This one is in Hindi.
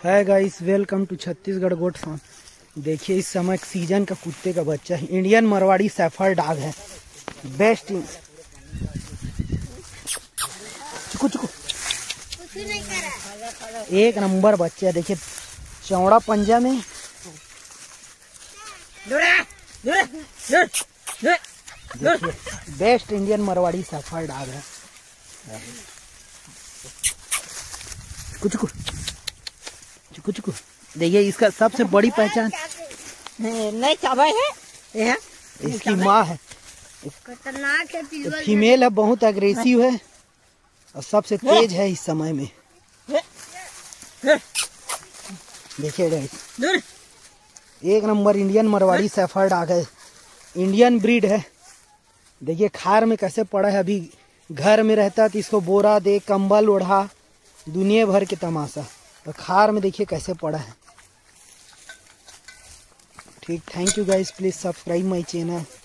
है guys, welcome to Chhattisgarh goat farm. देखिए इस समय सीजन का कुत्ते का बच्चा है, इंडियन मरवाड़ी सैफर डॉग है। बेस्ट चुकू चुकू एक नंबर बच्चा है। देखिए चौड़ा पंजा में देखिए बेस्ट इंडियन मरवाड़ी सैफर डॉग है। चुकू चुकू चुकू देखिए इसका सबसे बड़ी पहचान नहीं चाबा है, इसकी माँ है। खतरनाक है, फीमेल है, बहुत एग्रेसिव है और सबसे तेज है इस समय में। देखिए गाइस एक नंबर इंडियन मरवाड़ी सैफर डॉग है, इंडियन ब्रीड है। देखिए खार में कैसे पड़ा है, अभी घर में रहता तो इसको बोरा दे, कंबल ओढ़ा, दुनिया भर के तमाशा, तो खार में देखिए कैसे पड़ा है। ठीक, thank you guys, please subscribe my channel.